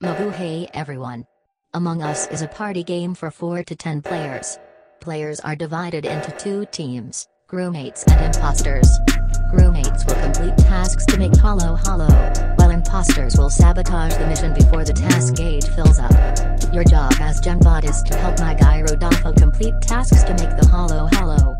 Mabuhay everyone. Among Us is a party game for 4 to 10 players. Players are divided into 2 teams, crewmates and imposters. Crewmates will complete tasks to make hollow, while imposters will sabotage the mission before the task gauge fills up. Your job as Gembot is to help my guy Rodolfo complete tasks to make the hollow.